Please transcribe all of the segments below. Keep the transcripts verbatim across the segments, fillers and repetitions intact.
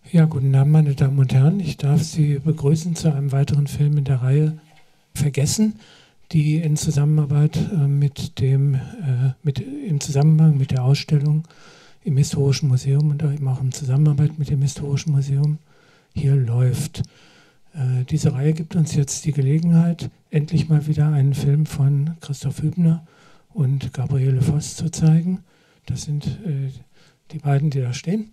Ja, guten Abend, meine Damen und Herren. Ich darf Sie begrüßen zu einem weiteren Film in der Reihe Vergessen, die in Zusammenarbeit äh, mit dem, äh, mit, im Zusammenhang mit der Ausstellung im Historischen Museum und eben auch in Zusammenarbeit mit dem Historischen Museum hier läuft. Äh, diese Reihe gibt uns jetzt die Gelegenheit, endlich mal wieder einen Film von Christoph Hübner und Gabriele Voss zu zeigen. Das sind äh, die beiden, die da stehen.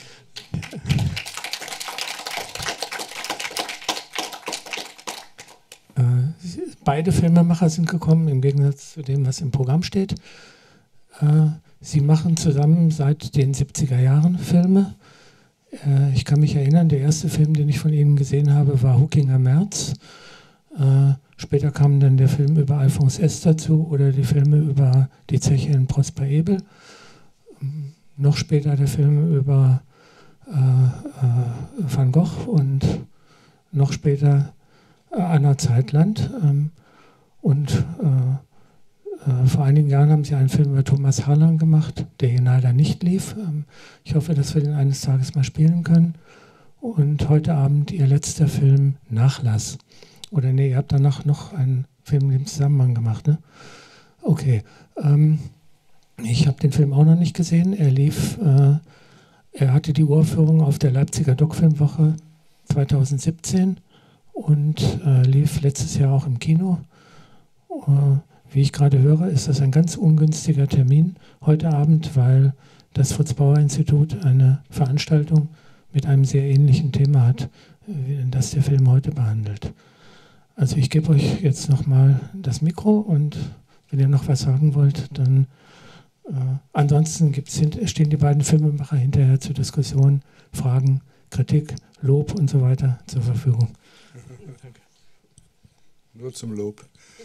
Äh, beide Filmemacher sind gekommen, im Gegensatz zu dem, was im Programm steht. Äh, sie machen zusammen seit den siebziger Jahren Filme. Äh, ich kann mich erinnern, der erste Film, den ich von ihnen gesehen habe, war Huckinger März. Äh, später kam dann der Film über Alphonse S. dazu oder die Filme über die Zeche in Prosper Ebel. Ähm, noch später der Film über äh, äh, Van Gogh und noch später äh, Anna Zeitland. Ähm, und äh, äh, vor einigen Jahren haben sie einen Film über Thomas Harlan gemacht, der hier leider nicht lief. Ähm, ich hoffe, dass wir den eines Tages mal spielen können. Und heute Abend ihr letzter Film Nachlass. Oder nee, ihr habt danach noch einen Film im Zusammenhang gemacht, ne? Okay. Ähm, ich habe den Film auch noch nicht gesehen. Er lief, äh, er hatte die Uraufführung auf der Leipziger Doc-Filmwoche zweitausendsiebzehn und äh, lief letztes Jahr auch im Kino. Äh, wie ich gerade höre, ist das ein ganz ungünstiger Termin heute Abend, weil das Fritz-Bauer-Institut eine Veranstaltung mit einem sehr ähnlichen Thema hat, äh, das der Film heute behandelt. Also ich gebe euch jetzt nochmal das Mikro und wenn ihr noch was sagen wollt, dann äh, ansonsten gibt's, stehen die beiden Filmemacher hinterher zur Diskussion, Fragen, Kritik, Lob und so weiter zur Verfügung. Danke. Nur zum Lob.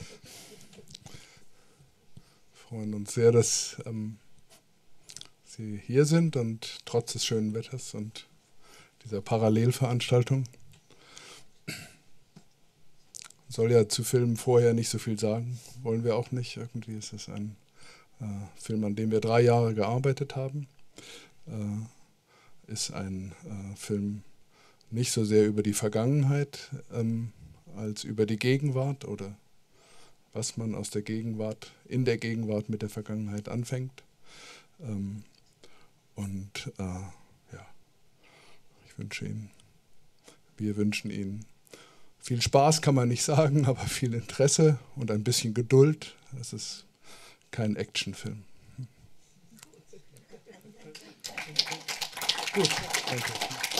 Wir freuen uns sehr, dass ähm, Sie hier sind und trotz des schönen Wetters und dieser Parallelveranstaltung. Soll ja zu Filmen vorher nicht so viel sagen, wollen wir auch nicht. Irgendwie ist es ein äh, Film, an dem wir drei Jahre gearbeitet haben. Äh, ist ein äh, Film nicht so sehr über die Vergangenheit ähm, als über die Gegenwart oder was man aus der Gegenwart, in der Gegenwart mit der Vergangenheit anfängt. Ähm, und äh, ja, ich wünsche Ihnen, wir wünschen Ihnen viel Spaß, kann man nicht sagen, aber viel Interesse und ein bisschen Geduld. Es ist kein Actionfilm. Gut, danke.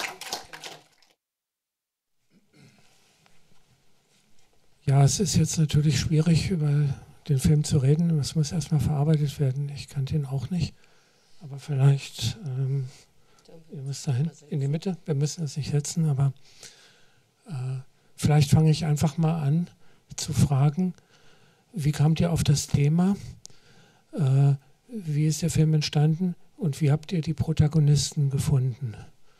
Ja, es ist jetzt natürlich schwierig, über den Film zu reden. Es muss erstmal verarbeitet werden. Ich kannte ihn auch nicht. Aber vielleicht, ähm, ihr müsst dahin, in die Mitte. Wir müssen es nicht setzen, aber äh, vielleicht fange ich einfach mal an zu fragen, wie kamt ihr auf das Thema? Äh, wie ist der Film entstanden? Und wie habt ihr die Protagonisten gefunden?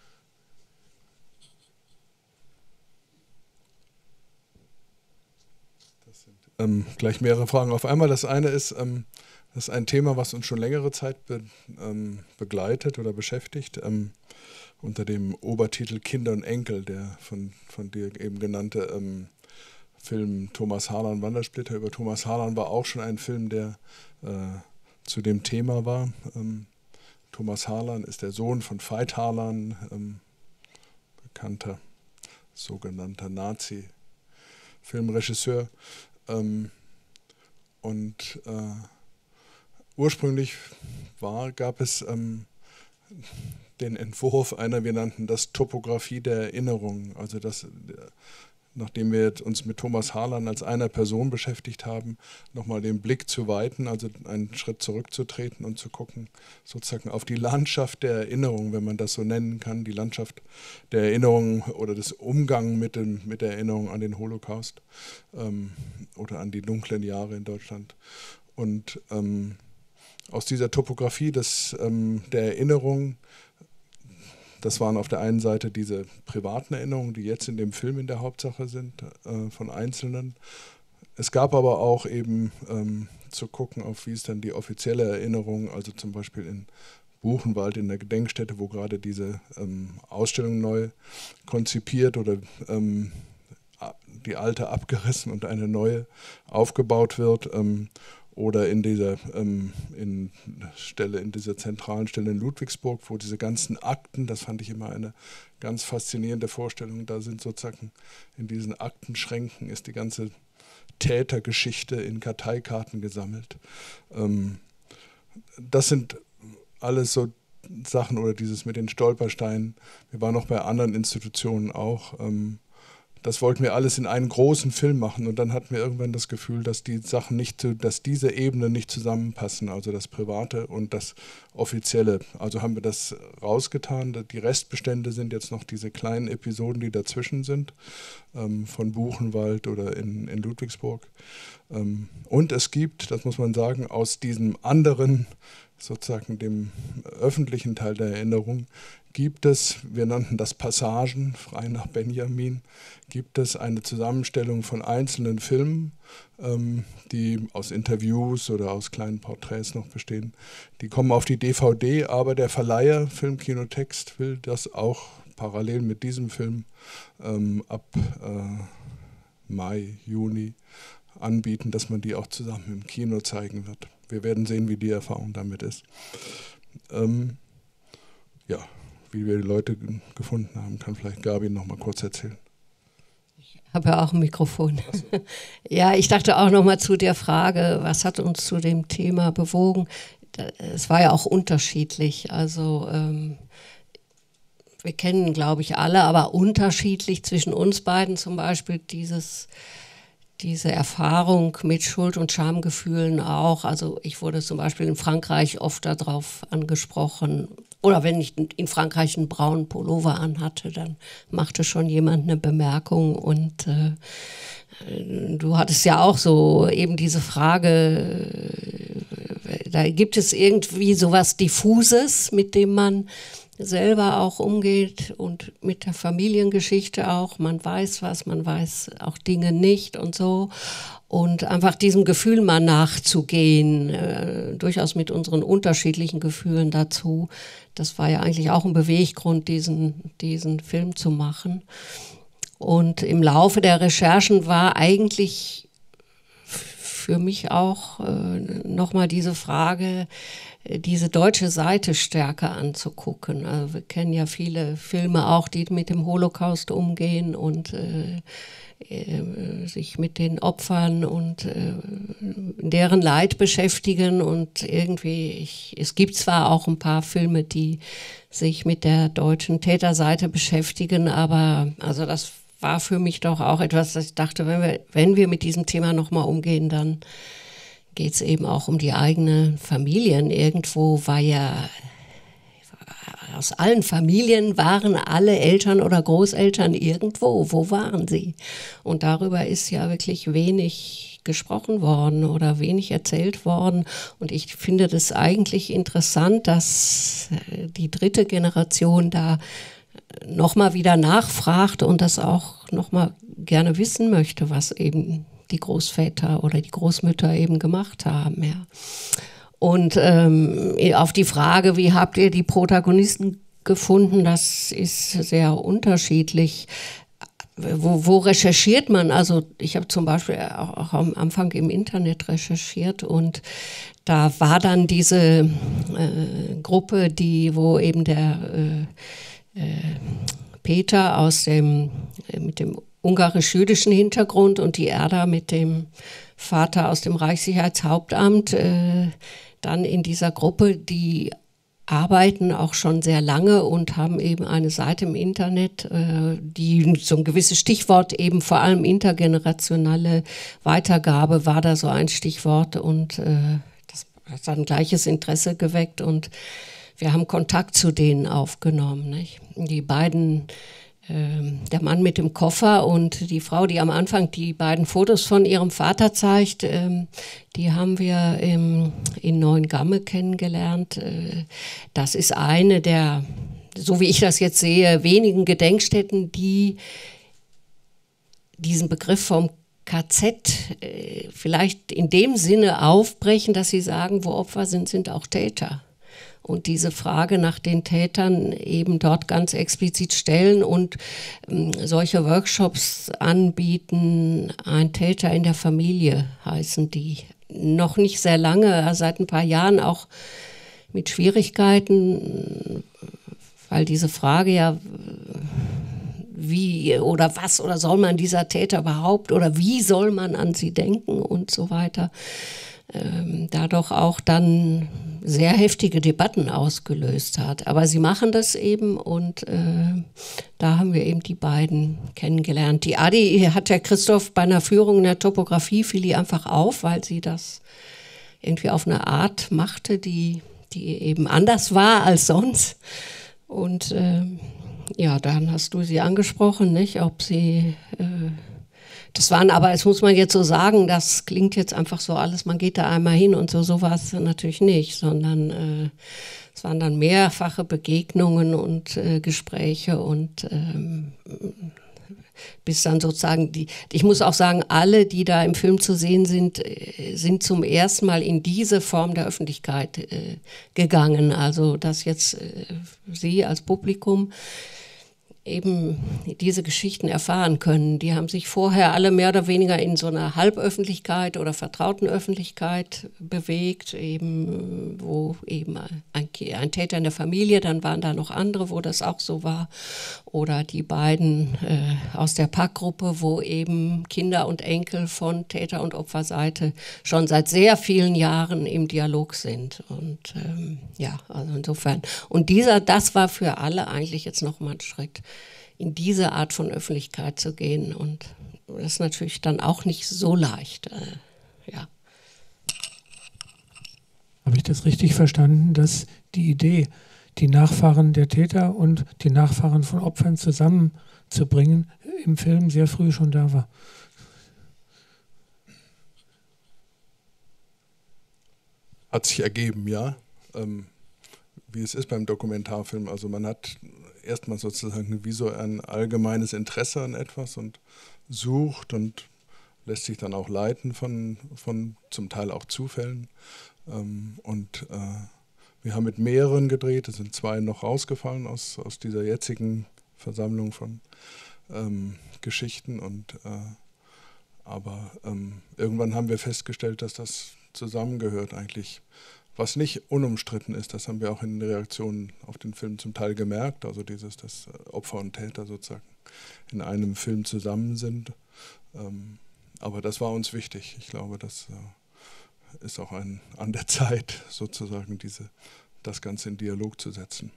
Das sind ähm, gleich mehrere Fragen auf einmal. Das eine ist, ähm, das ist ein Thema, was uns schon längere Zeit be, ähm, begleitet oder beschäftigt, ähm, unter dem Obertitel Kinder und Enkel, der von, von dir eben genannte ähm, Film Thomas Harlan, Wandersplitter über Thomas Harlan war auch schon ein Film, der äh, zu dem Thema war. Ähm, Thomas Harlan ist der Sohn von Veit Harlan, ähm, bekannter sogenannter Nazi-Filmregisseur. Ähm, und äh, ursprünglich war, gab es ähm, den Entwurf einer, wir nannten das Topographie der Erinnerung, also das, nachdem wir uns mit Thomas Harlan als einer Person beschäftigt haben, nochmal den Blick zu weiten, also einen Schritt zurückzutreten und zu gucken, sozusagen auf die Landschaft der Erinnerung, wenn man das so nennen kann, die Landschaft der Erinnerung oder des Umgangs mit, dem, mit der Erinnerung an den Holocaust ähm, oder an die dunklen Jahre in Deutschland. Und ähm, aus dieser Topographie des, ähm, der Erinnerung, das waren auf der einen Seite diese privaten Erinnerungen, die jetzt in dem Film in der Hauptsache sind, äh, von Einzelnen. Es gab aber auch eben ähm, zu gucken, auf wie ist dann die offizielle Erinnerung, also zum Beispiel in Buchenwald in der Gedenkstätte, wo gerade diese ähm, Ausstellung neu konzipiert oder ähm, die alte abgerissen und eine neue aufgebaut wird. Ähm, oder in dieser ähm, in Stelle, in dieser zentralen Stelle in Ludwigsburg, wo diese ganzen Akten, das fand ich immer eine ganz faszinierende Vorstellung, da sind sozusagen in diesen Aktenschränken ist die ganze Tätergeschichte in Karteikarten gesammelt. Ähm, das sind alles so Sachen, oder dieses mit den Stolpersteinen. Wir waren auch bei anderen Institutionen auch. Ähm, das wollten wir alles in einen großen Film machen, und dann hatten wir irgendwann das Gefühl, dass die Sachen nicht, dass diese Ebenen nicht zusammenpassen, also das Private und das Offizielle. Also haben wir das rausgetan. Die Restbestände sind jetzt noch diese kleinen Episoden, die dazwischen sind, ähm, von Buchenwald oder in, in Ludwigsburg. Ähm, und es gibt, das muss man sagen, aus diesem anderen, sozusagen dem öffentlichen Teil der Erinnerung, gibt es, wir nannten das Passagen, frei nach Benjamin, gibt es eine Zusammenstellung von einzelnen Filmen, ähm, die aus Interviews oder aus kleinen Porträts noch bestehen. Die kommen auf die D V D, aber der Verleiher Filmkinotext will das auch parallel mit diesem Film ähm, ab äh, Mai, Juni anbieten, dass man die auch zusammen im Kino zeigen wird. Wir werden sehen, wie die Erfahrung damit ist. Ähm, ja, wie wir die Leute gefunden haben, kann vielleicht Gabi noch mal kurz erzählen. Ich habe ja auch ein Mikrofon. So. Ja, ich dachte auch noch mal zu der Frage, was hat uns zu dem Thema bewogen? Es war ja auch unterschiedlich. Also ähm, wir kennen, glaube ich, alle, aber unterschiedlich zwischen uns beiden zum Beispiel dieses diese Erfahrung mit Schuld- und Schamgefühlen auch. Also ich wurde zum Beispiel in Frankreich oft darauf angesprochen, oder wenn ich in Frankreich einen braunen Pullover anhatte, dann machte schon jemand eine Bemerkung. Und äh, du hattest ja auch so eben diese Frage, äh, da gibt es irgendwie sowas Diffuses, mit dem man selber auch umgeht, und mit der Familiengeschichte auch. Man weiß was, man weiß auch Dinge nicht und so. Und einfach diesem Gefühl mal nachzugehen, äh, durchaus mit unseren unterschiedlichen Gefühlen dazu. Das war ja eigentlich auch ein Beweggrund, diesen, diesen Film zu machen. Und im Laufe der Recherchen war eigentlich für mich auch äh, nochmal diese Frage, diese deutsche Seite stärker anzugucken. Also wir kennen ja viele Filme auch, die mit dem Holocaust umgehen und äh, äh, sich mit den Opfern und äh, deren Leid beschäftigen. Und irgendwie, ich, es gibt zwar auch ein paar Filme, die sich mit der deutschen Täterseite beschäftigen, aber also das war für mich doch auch etwas, dass ich dachte, wenn wir, wenn wir mit diesem Thema nochmal umgehen, dann geht es eben auch um die eigenen Familien. Irgendwo war ja, aus allen Familien waren alle Eltern oder Großeltern irgendwo. Wo waren sie? Und darüber ist ja wirklich wenig gesprochen worden oder wenig erzählt worden. Und ich finde das eigentlich interessant, dass die dritte Generation da nochmal wieder nachfragt und das auch nochmal gerne wissen möchte, was eben die Großväter oder die Großmütter eben gemacht haben. Ja. Und ähm, auf die Frage, wie habt ihr die Protagonisten gefunden, das ist sehr unterschiedlich. Wo, wo recherchiert man? Also ich habe zum Beispiel auch, auch am Anfang im Internet recherchiert, und da war dann diese äh, Gruppe, die, wo eben der äh, äh, Peter aus dem, äh, mit dem ungarisch-jüdischen Hintergrund und die Erda mit dem Vater aus dem Reichssicherheitshauptamt, äh, dann in dieser Gruppe, die arbeiten auch schon sehr lange und haben eben eine Seite im Internet, äh, die so ein gewisses Stichwort, eben vor allem intergenerationale Weitergabe war da so ein Stichwort, und äh, das hat dann gleiches Interesse geweckt, und wir haben Kontakt zu denen aufgenommen. Nicht? Die beiden, der Mann mit dem Koffer und die Frau, die am Anfang die beiden Fotos von ihrem Vater zeigt, die haben wir im, in Neuengamme kennengelernt. Das ist eine der, so wie ich das jetzt sehe, wenigen Gedenkstätten, die diesen Begriff vom K Z vielleicht in dem Sinne aufbrechen, dass sie sagen, wo Opfer sind, sind auch Täter. und diese Frage nach den Tätern eben dort ganz explizit stellen und ähm, solche Workshops anbieten. Ein Täter in der Familie heißen die. Noch nicht sehr lange, seit ein paar Jahren auch mit Schwierigkeiten, weil diese Frage ja, wie oder was oder soll man dieser Täter überhaupt oder wie soll man an sie denken und so weiter, ähm, da doch auch dann sehr heftige Debatten ausgelöst hat. Aber sie machen das eben und äh, da haben wir eben die beiden kennengelernt. Die Adi hat der Christoph bei einer Führung in der Topographie, fiel ihr einfach auf, weil sie das irgendwie auf eine Art machte, die, die eben anders war als sonst. Und äh, ja, dann hast du sie angesprochen, nicht, ob sie... Äh, Das waren aber, das muss man jetzt so sagen, das klingt jetzt einfach so alles, man geht da einmal hin und so, so war es natürlich nicht, sondern äh, es waren dann mehrfache Begegnungen und äh, Gespräche und ähm, bis dann sozusagen die, ich muss auch sagen, alle, die da im Film zu sehen sind, sind zum ersten Mal in diese Form der Öffentlichkeit äh, gegangen, also dass jetzt äh, Sie als Publikum eben diese Geschichten erfahren können. Die haben sich vorher alle mehr oder weniger in so einer Halböffentlichkeit oder vertrauten Öffentlichkeit bewegt, eben, wo eben ein, ein Täter in der Familie, dann waren da noch andere, wo das auch so war, oder die beiden äh, aus der Packgruppe, wo eben Kinder und Enkel von Täter- und Opferseite schon seit sehr vielen Jahren im Dialog sind. Und ähm, ja, also insofern. Und dieser, das war für alle eigentlich jetzt nochmal ein Schritt, in diese Art von Öffentlichkeit zu gehen. Und das ist natürlich dann auch nicht so leicht. Äh, ja. Habe ich das richtig verstanden, dass die Idee, die Nachfahren der Täter und die Nachfahren von Opfern zusammenzubringen, im Film sehr früh schon da war? Hat sich ergeben, ja. Ähm, wie es ist beim Dokumentarfilm. Also man hat erstmal sozusagen wie so ein allgemeines Interesse an etwas und sucht und lässt sich dann auch leiten von, von zum Teil auch Zufällen. Ähm, und äh, wir haben mit mehreren gedreht, es sind zwei noch rausgefallen aus, aus dieser jetzigen Versammlung von ähm, Geschichten. Und, äh, aber ähm, irgendwann haben wir festgestellt, dass das zusammengehört eigentlich. Was nicht unumstritten ist, das haben wir auch in den Reaktionen auf den Film zum Teil gemerkt, also dieses, dass Opfer und Täter sozusagen in einem Film zusammen sind. Ähm, aber das war uns wichtig. Ich glaube, das äh, ist auch ein, an der Zeit, sozusagen diese, das Ganze in Dialog zu setzen.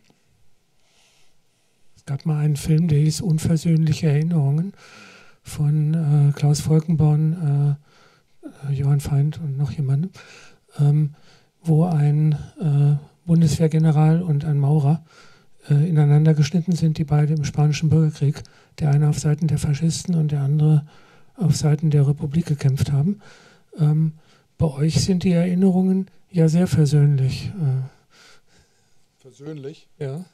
Es gab mal einen Film, der hieß Unversöhnliche Erinnerungen von äh, Klaus Volkenborn, äh, Johann Feind und noch jemandem, ähm, wo ein äh, Bundeswehrgeneral und ein Maurer äh, ineinander geschnitten sind, die beide im Spanischen Bürgerkrieg, der eine auf Seiten der Faschisten und der andere auf Seiten der Republik gekämpft haben. Ähm, bei euch sind die Erinnerungen ja sehr versöhnlich. Äh, Versöhnlich? Ja.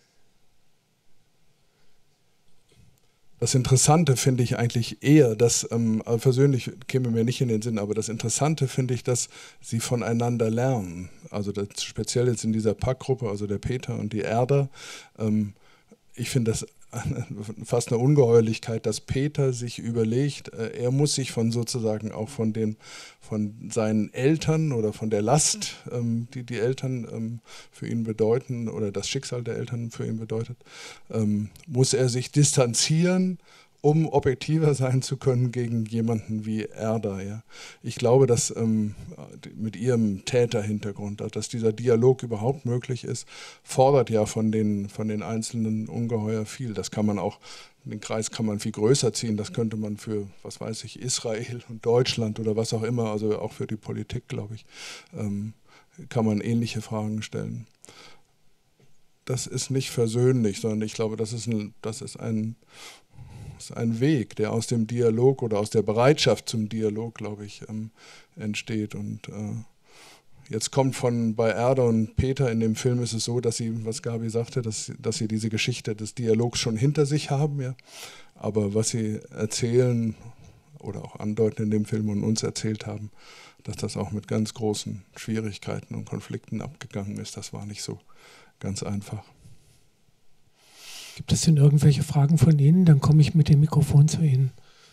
Das Interessante finde ich eigentlich eher, dass, ähm, persönlich käme mir nicht in den Sinn, aber das Interessante finde ich, dass sie voneinander lernen. Also das, speziell jetzt in dieser Packgruppe, also der Peter und die Erda. Ähm, ich finde das fast eine Ungeheuerlichkeit, dass Peter sich überlegt, äh, er muss sich von sozusagen auch von den von seinen Eltern oder von der Last, ähm, die die Eltern ähm, für ihn bedeuten oder das Schicksal der Eltern für ihn bedeutet, ähm, muss er sich distanzieren, um objektiver sein zu können gegen jemanden wie Erda. Ja. Ich glaube, dass ähm, mit ihrem Täterhintergrund, dass dieser Dialog überhaupt möglich ist, fordert ja von den, von den Einzelnen ungeheuer viel. Das kann man auch, den Kreis kann man viel größer ziehen, das könnte man für, was weiß ich, Israel und Deutschland oder was auch immer, also auch für die Politik, glaube ich, ähm, kann man ähnliche Fragen stellen. Das ist nicht versöhnlich, sondern ich glaube, das ist ein, das ist ein Das ist ein Weg, der aus dem Dialog oder aus der Bereitschaft zum Dialog, glaube ich, ähm, entsteht. Und äh, jetzt kommt von bei Erda und Peter in dem Film ist es so, dass sie, was Gabi sagte, dass, dass sie diese Geschichte des Dialogs schon hinter sich haben. Ja. Aber was sie erzählen, oder auch andeuten in dem Film und uns erzählt haben, dass das auch mit ganz großen Schwierigkeiten und Konflikten abgegangen ist. Das war nicht so ganz einfach. Gibt es denn irgendwelche Fragen von Ihnen? Dann komme ich mit dem Mikrofon zu Ihnen.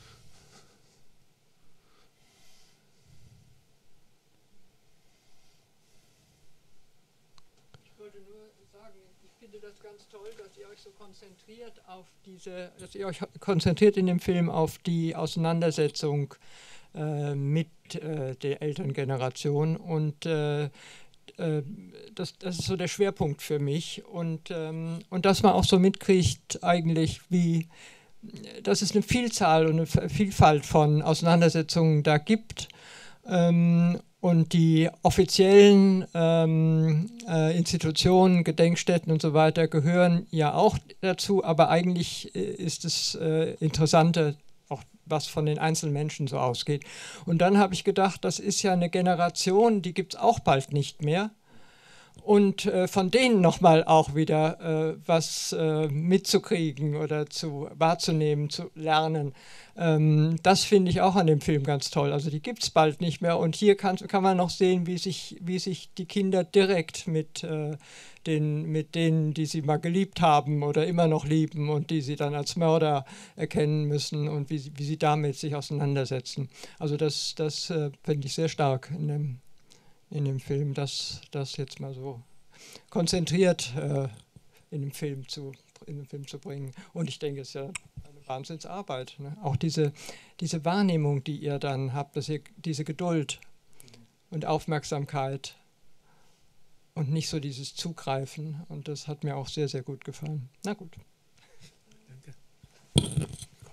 Ich wollte nur sagen, ich finde das ganz toll, dass ihr euch so konzentriert auf diese, dass ihr euch konzentriert in dem Film auf die Auseinandersetzung äh, mit äh, der Elterngeneration und äh, Das, das ist so der Schwerpunkt für mich und, ähm, und dass man auch so mitkriegt eigentlich, wie, dass es eine Vielzahl und eine Vielfalt von Auseinandersetzungen da gibt ähm, und die offiziellen ähm, äh, Institutionen, Gedenkstätten und so weiter gehören ja auch dazu, aber eigentlich ist das äh, Interessante, auch was von den Einzelmenschen so ausgeht. Und dann habe ich gedacht, das ist ja eine Generation, die gibt es auch bald nicht mehr. Und äh, von denen nochmal auch wieder äh, was äh, mitzukriegen oder zu wahrzunehmen, zu lernen. Ähm, das finde ich auch an dem Film ganz toll. Also die gibt es bald nicht mehr. Und hier kann, kann man noch sehen, wie sich, wie sich die Kinder direkt mit, äh, den, mit denen, die sie mal geliebt haben oder immer noch lieben und die sie dann als Mörder erkennen müssen und wie, wie sie damit sich auseinandersetzen. Also das, das äh, finde ich sehr stark in dem in dem Film, das, das jetzt mal so konzentriert äh, in, dem Film zu, in den Film zu bringen. Und ich denke, es ist ja eine Wahnsinnsarbeit. Ne? Auch diese, diese Wahrnehmung, die ihr dann habt, dass ihr diese Geduld und Aufmerksamkeit und nicht so dieses Zugreifen. Und das hat mir auch sehr, sehr gut gefallen. Na gut. Danke.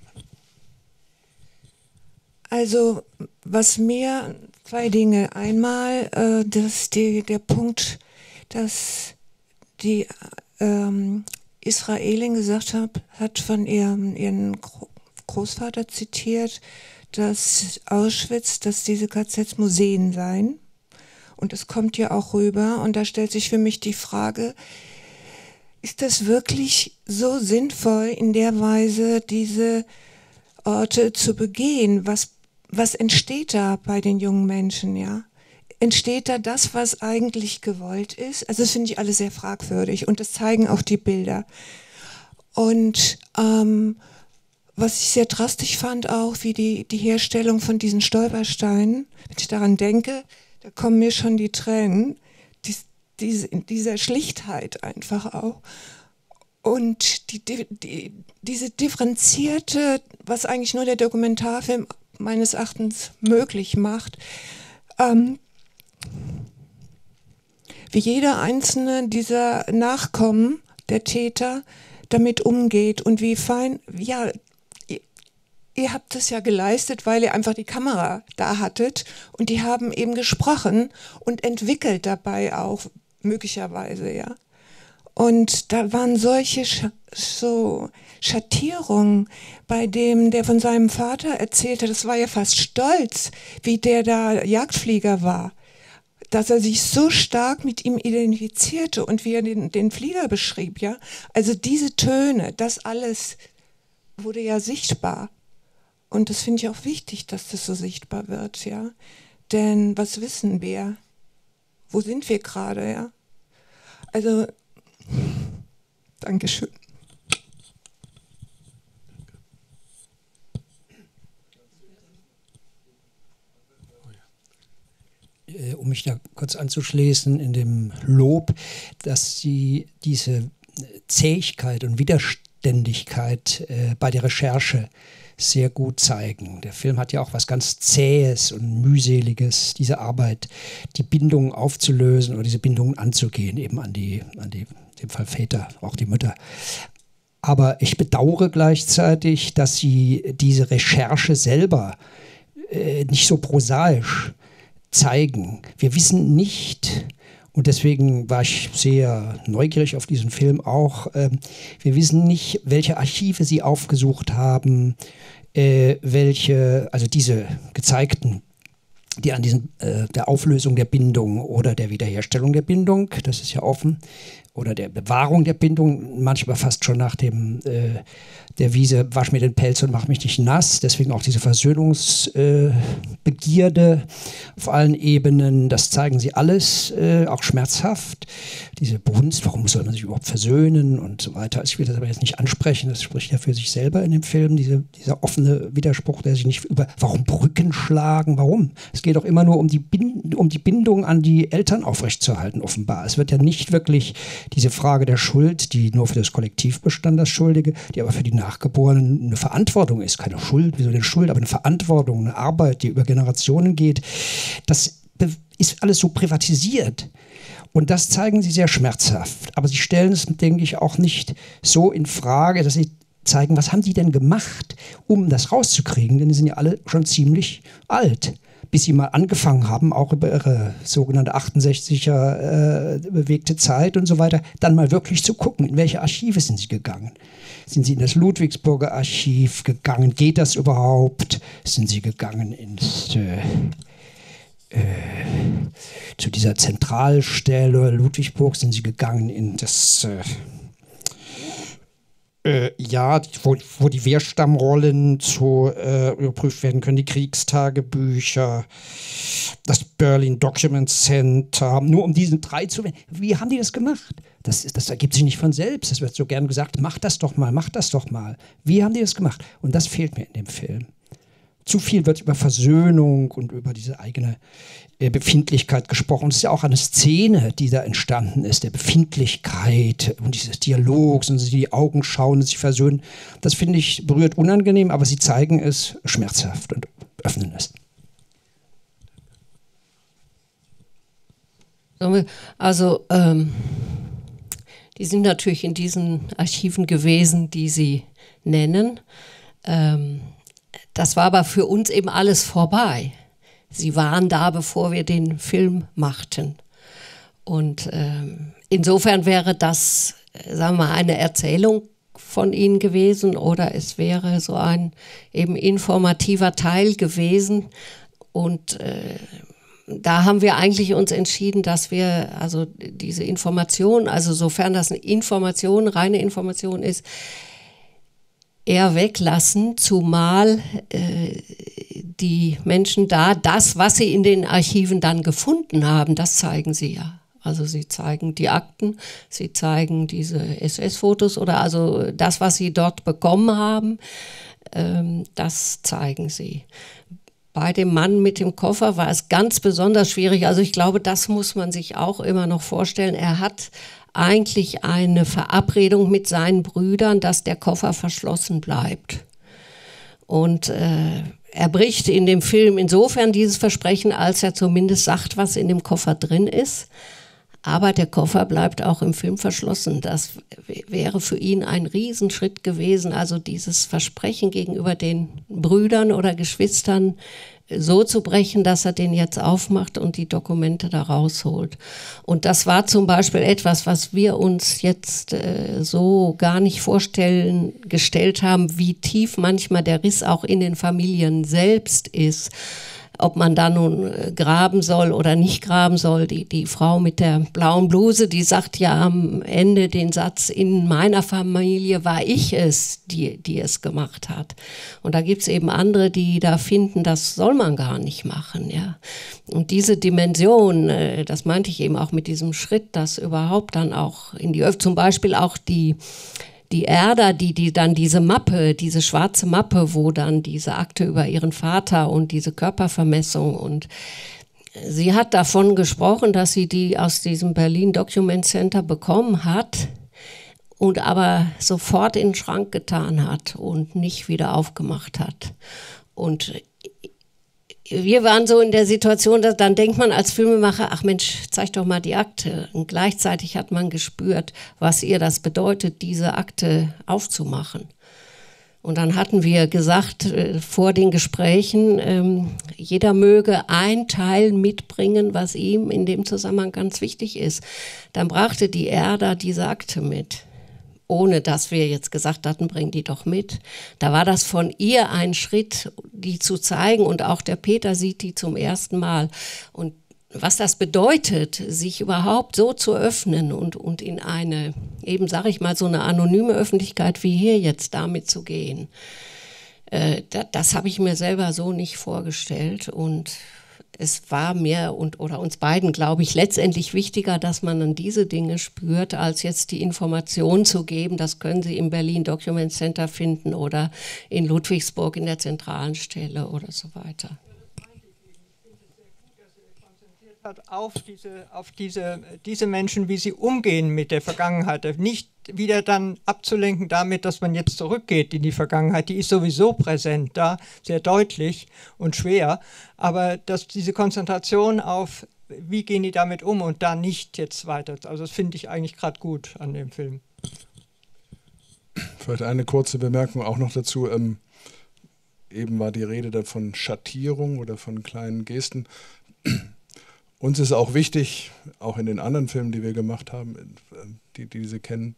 Also, was mir zwei Dinge. Einmal äh, dass die, der Punkt, dass die ähm, Israelin gesagt hat, hat von ihrem ihren Großvater zitiert, dass Auschwitz, dass diese K Zs Museen seien. Und das kommt ja auch rüber. Und da stellt sich für mich die Frage, ist das wirklich so sinnvoll, in der Weise diese Orte zu begehen? Was Was entsteht da bei den jungen Menschen, ja? Entsteht da das, was eigentlich gewollt ist? Also das finde ich alles sehr fragwürdig und das zeigen auch die Bilder. Und ähm, was ich sehr drastisch fand auch, wie die, die Herstellung von diesen Stolpersteinen, wenn ich daran denke, da kommen mir schon die Tränen, dies, diese, in dieser Schlichtheit einfach auch. Und die, die, diese differenzierte, was eigentlich nur der Dokumentarfilm meines Erachtens möglich macht, ähm, wie jeder einzelne dieser Nachkommen der Täter damit umgeht und wie fein, ja, ihr, ihr habt es ja geleistet, weil ihr einfach die Kamera da hattet und die haben eben gesprochen und entwickelt dabei auch möglicherweise, ja. Und da waren solche Sch so Schattierungen, bei dem, der von seinem Vater erzählte, das war ja fast stolz, wie der da Jagdflieger war, dass er sich so stark mit ihm identifizierte und wie er den, den Flieger beschrieb, ja. Also diese Töne, das alles wurde ja sichtbar. Und das finde ich auch wichtig, dass das so sichtbar wird, ja. Denn was wissen wir? Wo sind wir gerade, ja? Also, Dankeschön. Um mich da kurz anzuschließen in dem Lob, dass Sie diese Zähigkeit und Widerständigkeit äh, bei der Recherche sehr gut zeigen. Der Film hat ja auch was ganz Zähes und Mühseliges, diese Arbeit, die Bindungen aufzulösen oder diese Bindungen anzugehen, eben an die, an die, in dem Fall Väter, auch die Mütter. Aber ich bedauere gleichzeitig, dass Sie diese Recherche selber äh, nicht so prosaisch zeigen. Wir wissen nicht, und deswegen war ich sehr neugierig auf diesen Film auch, äh, wir wissen nicht, welche Archive Sie aufgesucht haben, äh, welche, also diese gezeigten, die an diesen, äh, der Auflösung der Bindung oder der Wiederherstellung der Bindung, das ist ja offen, oder der Bewahrung der Bindung, manchmal fast schon nach dem äh, der Wiese, wasch mir den Pelz und mach mich nicht nass. Deswegen auch diese Versöhnungsbegierde äh, auf allen Ebenen. Das zeigen sie alles, äh, auch schmerzhaft. Diese Brunst, warum soll man sich überhaupt versöhnen und so weiter. Ich will das aber jetzt nicht ansprechen, das spricht ja für sich selber in dem Film, diese, dieser offene Widerspruch, der sich nicht über, warum Brücken schlagen, warum? Es geht doch immer nur um die, Bind, um die Bindung an die Eltern aufrechtzuerhalten, offenbar. Es wird ja nicht wirklich diese Frage der Schuld, die nur für das Kollektiv bestand, das Schuldige, die aber für die Nachgeborenen eine Verantwortung ist. Keine Schuld, wieso eine Schuld, aber eine Verantwortung, eine Arbeit, die über Generationen geht. Das ist alles so privatisiert. Und das zeigen sie sehr schmerzhaft. Aber sie stellen es, denke ich, auch nicht so in Frage, dass sie zeigen, was haben die denn gemacht, um das rauszukriegen? Denn die sind ja alle schon ziemlich alt. Bis sie mal angefangen haben, auch über ihre sogenannte achtundsechziger äh, bewegte Zeit und so weiter, dann mal wirklich zu gucken, in welche Archive sind sie gegangen. Sind sie in das Ludwigsburger Archiv gegangen? Geht das überhaupt? Sind sie gegangen ins, äh, äh, zu dieser Zentralstelle Ludwigsburg? Sind sie gegangen in das... Äh, Äh, ja, wo, wo die Wehrstammrollen zu, äh, überprüft werden können, die Kriegstagebücher, das Berlin Document Center, nur um diesen drei zu... Wie haben die das gemacht? Das, das ergibt sich nicht von selbst. Es wird so gern gesagt, mach das doch mal, mach das doch mal. Wie haben die das gemacht? Und das fehlt mir in dem Film. Zu viel wird über Versöhnung und über diese eigene äh, Befindlichkeit gesprochen. Es ist ja auch eine Szene, die da entstanden ist, der Befindlichkeit und dieses Dialogs und sie in die Augen schauen und sich versöhnen. Das finde ich berührt unangenehm, aber sie zeigen es schmerzhaft und öffnen es. Also, ähm, die sind natürlich in diesen Archiven gewesen, die Sie nennen. Ähm, Das war aber für uns eben alles vorbei. Sie waren da, bevor wir den Film machten. Und ähm, insofern wäre das, sagen wir mal, eine Erzählung von Ihnen gewesen oder es wäre so ein eben informativer Teil gewesen. Und äh, da haben wir eigentlich uns entschieden, dass wir also diese Information, also sofern das eine Information, reine Information ist, eher weglassen, zumal äh, die Menschen da das, was sie in den Archiven dann gefunden haben, das zeigen sie ja. Also sie zeigen die Akten, sie zeigen diese S S-Fotos oder also das, was sie dort bekommen haben, ähm, das zeigen sie. Bei dem Mann mit dem Koffer war es ganz besonders schwierig. Also ich glaube, das muss man sich auch immer noch vorstellen. Er hat eigentlich eine Verabredung mit seinen Brüdern, dass der Koffer verschlossen bleibt. Und äh, er bricht in dem Film insofern dieses Versprechen, als er zumindest sagt, was in dem Koffer drin ist. Aber der Koffer bleibt auch im Film verschlossen. Das wäre für ihn ein Riesenschritt gewesen, also dieses Versprechen gegenüber den Brüdern oder Geschwistern so zu brechen, dass er den jetzt aufmacht und die Dokumente da rausholt. Und das war zum Beispiel etwas, was wir uns jetzt äh, so gar nicht vorstellen gestellt haben, wie tief manchmal der Riss auch in den Familien selbst ist. Ob man da nun graben soll oder nicht graben soll. Die, die Frau mit der blauen Bluse, die sagt ja am Ende den Satz, in meiner Familie war ich es, die, die es gemacht hat. Und da gibt es eben andere, die da finden, das soll man gar nicht machen. Ja. Und diese Dimension, das meinte ich eben auch mit diesem Schritt, das überhaupt dann auch in die Öffentlichkeit, zum Beispiel auch die Die Erda, die, die dann diese Mappe, diese schwarze Mappe, wo dann diese Akte über ihren Vater und diese Körpervermessung und sie hat davon gesprochen, dass sie die aus diesem Berlin Document Center bekommen hat und aber sofort in den Schrank getan hat und nicht wieder aufgemacht hat. Und wir waren so in der Situation, dass dann denkt man als Filmemacher, ach Mensch, zeig doch mal die Akte. Und gleichzeitig hat man gespürt, was ihr das bedeutet, diese Akte aufzumachen. Und dann hatten wir gesagt äh, vor den Gesprächen, ähm, jeder möge ein Teil mitbringen, was ihm in dem Zusammenhang ganz wichtig ist. Dann brachte die Erda diese Akte mit. Ohne dass wir jetzt gesagt hatten, bring die doch mit. Da war das von ihr ein Schritt, die zu zeigen und auch der Peter sieht die zum ersten Mal. Und was das bedeutet, sich überhaupt so zu öffnen und, und in eine, eben sage ich mal, so eine anonyme Öffentlichkeit wie hier jetzt damit zu gehen, äh, das, das habe ich mir selber so nicht vorgestellt. Und es war mir und oder uns beiden, glaube ich, letztendlich wichtiger, dass man dann diese Dinge spürt, als jetzt die Information zu geben, das können Sie im Berlin Document Center finden oder in Ludwigsburg in der zentralen Stelle oder so weiter. Hat auf diese, auf diese, diese Menschen, wie sie umgehen mit der Vergangenheit. Nicht wieder dann abzulenken damit, dass man jetzt zurückgeht in die Vergangenheit. Die ist sowieso präsent da, sehr deutlich und schwer. Aber dass diese Konzentration auf, wie gehen die damit um und da nicht jetzt weiter. Also das finde ich eigentlich gerade gut an dem Film. Vielleicht eine kurze Bemerkung auch noch dazu. Ähm, eben war die Rede da von Schattierung oder von kleinen Gesten. Uns ist auch wichtig, auch in den anderen Filmen, die wir gemacht haben, die, die diese kennen,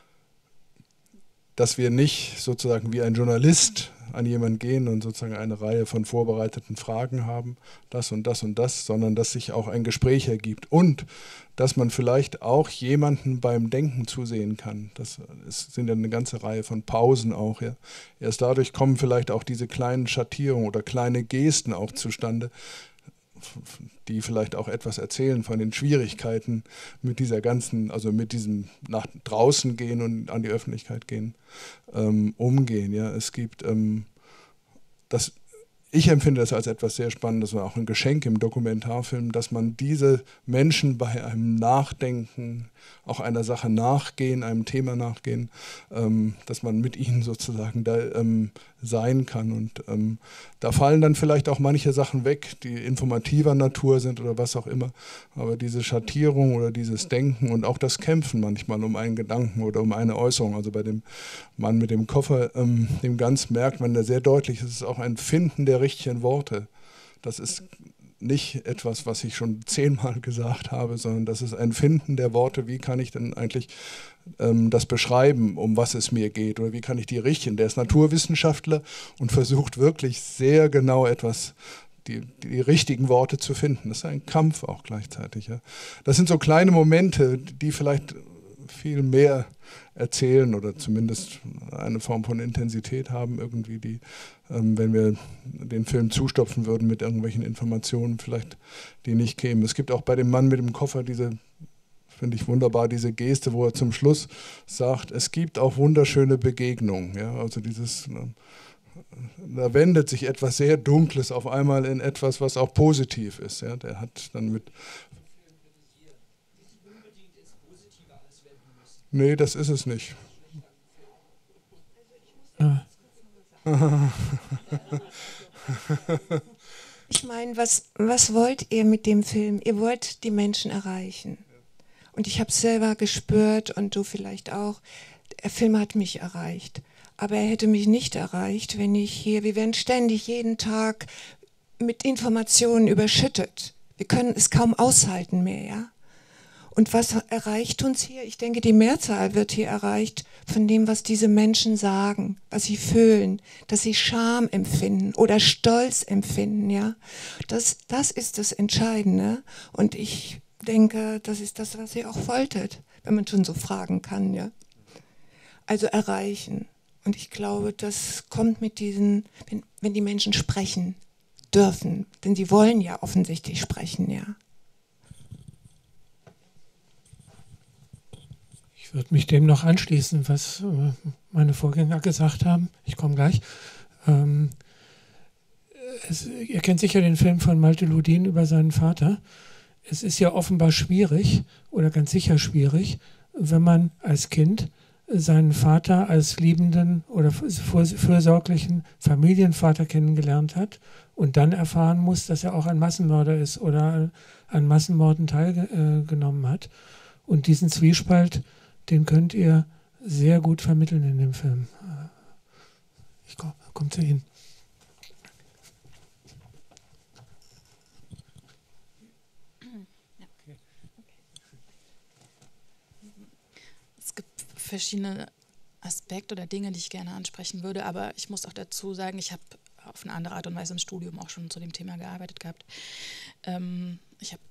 dass wir nicht sozusagen wie ein Journalist an jemanden gehen und sozusagen eine Reihe von vorbereiteten Fragen haben, das und das und das, sondern dass sich auch ein Gespräch ergibt und dass man vielleicht auch jemanden beim Denken zusehen kann. Das ist, sind ja eine ganze Reihe von Pausen auch. Ja. Erst dadurch kommen vielleicht auch diese kleinen Schattierungen oder kleine Gesten auch zustande, die vielleicht auch etwas erzählen von den Schwierigkeiten mit dieser ganzen, also mit diesem nach draußen gehen und an die Öffentlichkeit gehen, ähm, umgehen. Ja. Es gibt, ähm, das, ich empfinde das als etwas sehr Spannendes und auch ein Geschenk im Dokumentarfilm, dass man diese Menschen bei einem Nachdenken, auch einer Sache nachgehen, einem Thema nachgehen, ähm, dass man mit ihnen sozusagen da ähm, sein kann. Und ähm, da fallen dann vielleicht auch manche Sachen weg, die informativer Natur sind oder was auch immer. Aber diese Schattierung oder dieses Denken und auch das Kämpfen manchmal um einen Gedanken oder um eine Äußerung, also bei dem Mann mit dem Koffer, ähm, dem Ganz merkt man da sehr deutlich, es ist auch ein Finden der richtigen Worte. Das ist nicht etwas, was ich schon zehnmal gesagt habe, sondern das ist ein Finden der Worte, wie kann ich denn eigentlich ähm, das beschreiben, um was es mir geht, oder wie kann ich die richten. Der ist Naturwissenschaftler und versucht wirklich sehr genau etwas, die, die richtigen Worte zu finden. Das ist ein Kampf auch gleichzeitig. Ja. Das sind so kleine Momente, die vielleicht viel mehr erzählen oder zumindest eine Form von Intensität haben, irgendwie, die, ähm, wenn wir den Film zustopfen würden mit irgendwelchen Informationen, vielleicht die nicht kämen. Es gibt auch bei dem Mann mit dem Koffer diese, finde ich wunderbar, diese Geste, wo er zum Schluss sagt, es gibt auch wunderschöne Begegnungen. Ja? Also dieses, da wendet sich etwas sehr Dunkles auf einmal in etwas, was auch positiv ist. Ja? Der hat dann mit Nee, das ist es nicht. Ja. Ich meine, was, was wollt ihr mit dem Film? Ihr wollt die Menschen erreichen. Und ich habe es selber gespürt und du vielleicht auch. Der Film hat mich erreicht. Aber er hätte mich nicht erreicht, wenn ich hier, wir werden ständig jeden Tag mit Informationen überschüttet. Wir können es kaum aushalten mehr, ja. Und was erreicht uns hier? Ich denke, die Mehrzahl wird hier erreicht von dem, was diese Menschen sagen, was sie fühlen, dass sie Scham empfinden oder Stolz empfinden, ja. Das, das ist das Entscheidende. Und ich denke, das ist das, was ihr auch wolltet, wenn man schon so fragen kann, ja. Also erreichen. Und ich glaube, das kommt mit diesen, wenn, wenn die Menschen sprechen dürfen, denn sie wollen ja offensichtlich sprechen, ja. Ich würde mich dem noch anschließen, was äh, meine Vorgänger gesagt haben. Ich komme gleich. Ähm, es, ihr kennt sicher den Film von Malte Ludin über seinen Vater. Es ist ja offenbar schwierig oder ganz sicher schwierig, wenn man als Kind seinen Vater als liebenden oder fürsorglichen Familienvater kennengelernt hat und dann erfahren muss, dass er auch ein Massenmörder ist oder an Massenmorden teilgenommen hat. Und diesen Zwiespalt, den könnt ihr sehr gut vermitteln in dem Film. Ich komme komm zu Ihnen. Es gibt verschiedene Aspekte oder Dinge, die ich gerne ansprechen würde, aber ich muss auch dazu sagen, ich habe auf eine andere Art und Weise im Studium auch schon zu dem Thema gearbeitet gehabt. Ähm, ich habe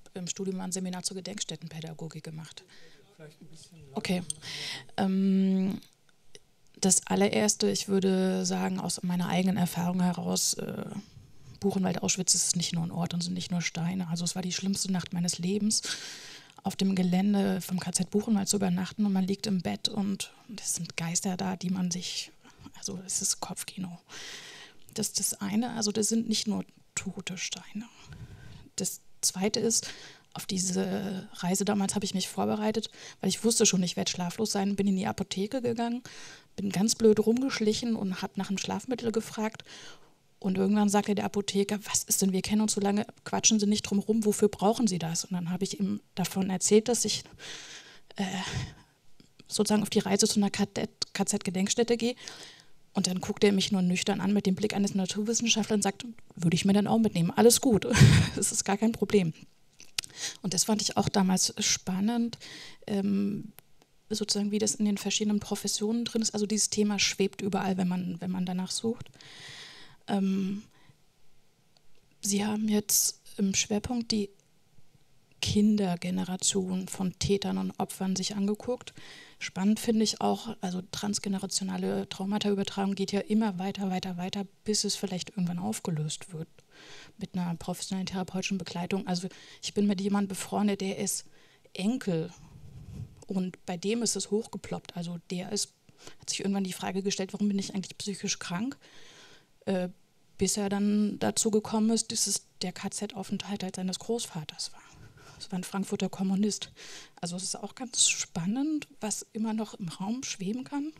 im Studium ein Seminar zur Gedenkstättenpädagogik gemacht. Okay. Ähm, das allererste, ich würde sagen, aus meiner eigenen Erfahrung heraus, äh, Buchenwald-Auschwitz ist nicht nur ein Ort und sind nicht nur Steine. Also es war die schlimmste Nacht meines Lebens, auf dem Gelände vom K Z Buchenwald zu übernachten und man liegt im Bett und es sind Geister da, die man sich, also es ist Kopfkino. Das ist das eine, also das sind nicht nur tote Steine. Das zweite ist, auf diese Reise damals habe ich mich vorbereitet, weil ich wusste schon, ich werde schlaflos sein, bin in die Apotheke gegangen, bin ganz blöd rumgeschlichen und habe nach einem Schlafmittel gefragt. Und irgendwann sagte der Apotheker, was ist denn, wir kennen uns so lange, quatschen Sie nicht drum rum, wofür brauchen Sie das? Und dann habe ich ihm davon erzählt, dass ich äh, sozusagen auf die Reise zu einer K Z-Gedenkstätte gehe. Und dann guckt er mich nur nüchtern an mit dem Blick eines Naturwissenschaftlers und sagt, würde ich mir dann auch mitnehmen, alles gut, das ist gar kein Problem. Und das fand ich auch damals spannend, ähm, sozusagen wie das in den verschiedenen Professionen drin ist. Also dieses Thema schwebt überall, wenn man, wenn man danach sucht. Ähm, Sie haben jetzt im Schwerpunkt die Kindergeneration von Tätern und Opfern sich angeguckt. Spannend finde ich auch, also transgenerationale Traumataübertragung geht ja immer weiter, weiter, weiter, bis es vielleicht irgendwann aufgelöst wird mit einer professionellen therapeutischen Begleitung. Also ich bin mit jemandem befreundet, der ist Enkel und bei dem ist es hochgeploppt. Also der ist, hat sich irgendwann die Frage gestellt, warum bin ich eigentlich psychisch krank? Äh, bis er dann dazu gekommen ist, dass es der K Z-Aufenthalt seines Großvaters war. Das war ein Frankfurter Kommunist. Also es ist auch ganz spannend, was immer noch im Raum schweben kann.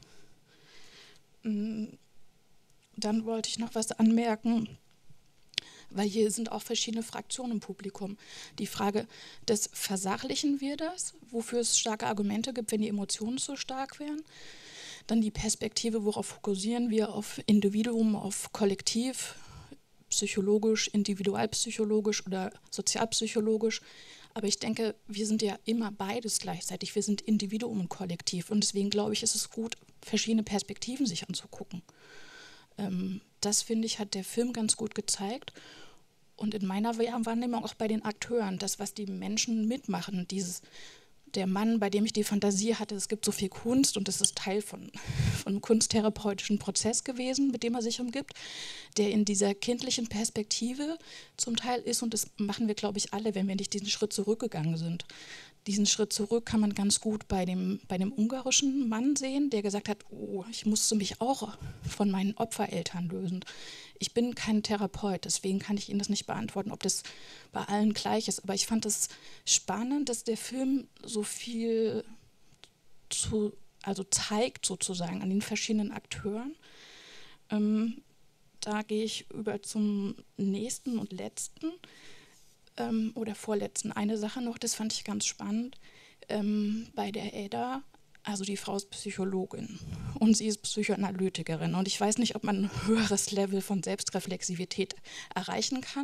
Dann wollte ich noch was anmerken, weil hier sind auch verschiedene Fraktionen im Publikum. Die Frage des Versachlichen wir das, wofür es starke Argumente gibt, wenn die Emotionen so stark wären. Dann die Perspektive, worauf fokussieren wir, auf Individuum, auf Kollektiv, psychologisch, individualpsychologisch oder sozialpsychologisch. Aber ich denke, wir sind ja immer beides gleichzeitig. Wir sind Individuum und Kollektiv. Und deswegen glaube ich, ist es gut, verschiedene Perspektiven sich anzugucken. Ähm, das, finde ich, hat der Film ganz gut gezeigt. Und in meiner Wahrnehmung auch bei den Akteuren, das, was die Menschen mitmachen, dieses der Mann, bei dem ich die Fantasie hatte, es gibt so viel Kunst und das ist Teil von, von einem kunsttherapeutischen Prozess gewesen, mit dem er sich umgibt, der in dieser kindlichen Perspektive zum Teil ist und das machen wir, glaube ich, alle, wenn wir nicht diesen Schritt zurückgegangen sind. Diesen Schritt zurück kann man ganz gut bei dem, bei dem ungarischen Mann sehen, der gesagt hat, oh, ich musste mich auch von meinen Opfereltern lösen. Ich bin kein Therapeut, deswegen kann ich Ihnen das nicht beantworten, ob das bei allen gleich ist. Aber ich fand es spannend, dass der Film so viel zu, also zeigt sozusagen an den verschiedenen Akteuren. Ähm, da gehe ich über zum nächsten und letzten ähm, oder vorletzten. Eine Sache noch, das fand ich ganz spannend. Ähm, bei der Edda, also die Frau ist Psychologin und sie ist Psychoanalytikerin. Und ich weiß nicht, ob man ein höheres Level von Selbstreflexivität erreichen kann.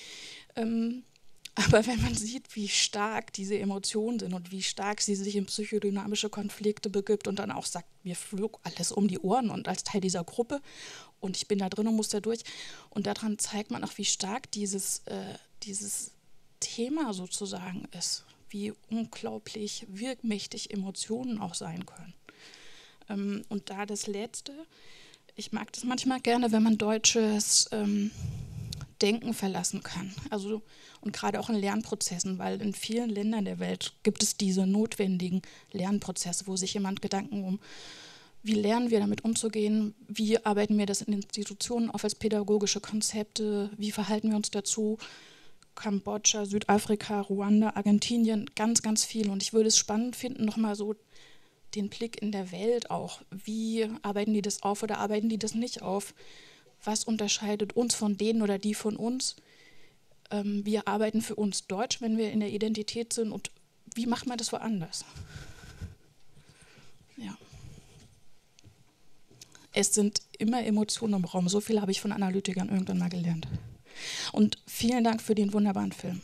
Ähm, aber wenn man sieht, wie stark diese Emotionen sind und wie stark sie sich in psychodynamische Konflikte begibt und dann auch sagt, mir flog alles um die Ohren und als Teil dieser Gruppe und ich bin da drin und muss da durch. Und daran zeigt man auch, wie stark dieses, äh, dieses Thema sozusagen ist, wie unglaublich wirkmächtig Emotionen auch sein können. Ähm, und da das Letzte, ich mag das manchmal gerne, wenn man deutsches ähm, Denken verlassen kann. Also, und gerade auch in Lernprozessen, weil in vielen Ländern der Welt gibt es diese notwendigen Lernprozesse, wo sich jemand Gedanken um, wie lernen wir damit umzugehen, wie arbeiten wir das in Institutionen auf als pädagogische Konzepte, wie verhalten wir uns dazu, Kambodscha, Südafrika, Ruanda, Argentinien, ganz, ganz viel. Und ich würde es spannend finden, nochmal so den Blick in der Welt auch. Wie arbeiten die das auf oder arbeiten die das nicht auf? Was unterscheidet uns von denen oder die von uns? Ähm, wir arbeiten für uns Deutsch, wenn wir in der Identität sind. Und wie macht man das woanders? Ja. Es sind immer Emotionen im Raum. So viel habe ich von Analytikern irgendwann mal gelernt. Und vielen Dank für den wunderbaren Film.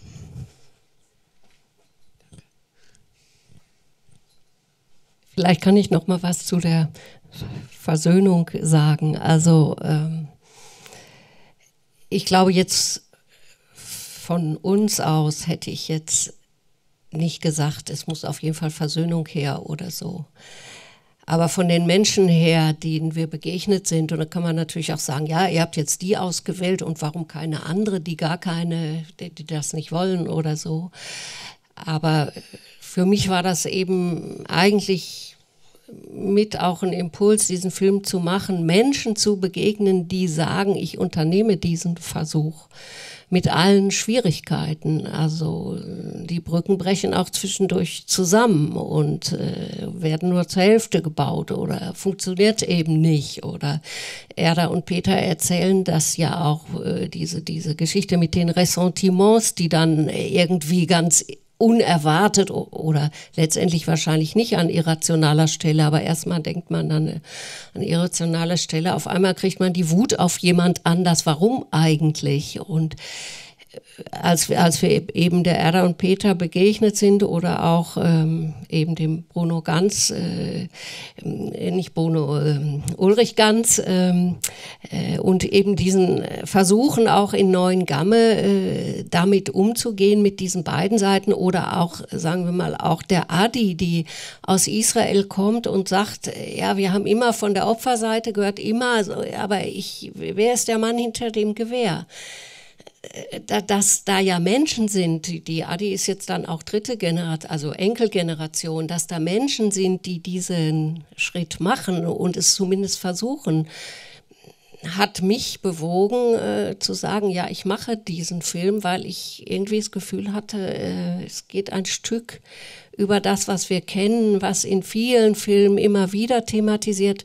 Vielleicht kann ich noch mal was zu der Versöhnung sagen. Also ähm, ich glaube, jetzt von uns aus hätte ich jetzt nicht gesagt, es muss auf jeden Fall Versöhnung her oder so. Aber von den Menschen her, denen wir begegnet sind, und da kann man natürlich auch sagen, ja, ihr habt jetzt die ausgewählt und warum keine andere, die gar keine, die, die das nicht wollen oder so. Aber für mich war das eben eigentlich mit auch ein Impuls, diesen Film zu machen, Menschen zu begegnen, die sagen, ich unternehme diesen Versuch. Mit allen Schwierigkeiten. Also die Brücken brechen auch zwischendurch zusammen und äh, werden nur zur Hälfte gebaut oder funktioniert eben nicht. Oder Erda und Peter erzählen das ja auch, äh, diese, diese Geschichte mit den Ressentiments, die dann irgendwie ganz unerwartet oder letztendlich wahrscheinlich nicht an irrationaler Stelle, aber erstmal denkt man dann an irrationaler Stelle. Auf einmal kriegt man die Wut auf jemand anders. Warum eigentlich? Und als wir, als wir eben der Erda und Peter begegnet sind oder auch ähm, eben dem Bruno Ganz, äh, nicht Bruno, äh, Ulrich Ganz ähm, äh, und eben diesen Versuchen auch in Neuengamme äh, damit umzugehen mit diesen beiden Seiten oder auch, sagen wir mal, auch der Adi, die aus Israel kommt und sagt, ja, wir haben immer von der Opferseite gehört, immer, aber ich, wer ist der Mann hinter dem Gewehr? Dass da ja Menschen sind, die Adi ist jetzt dann auch dritte Generation, also Enkelgeneration, dass da Menschen sind, die diesen Schritt machen und es zumindest versuchen, hat mich bewogen äh, zu sagen, ja, ich mache diesen Film, weil ich irgendwie das Gefühl hatte, äh, es geht ein Stück über das, was wir kennen, was in vielen Filmen immer wieder thematisiert.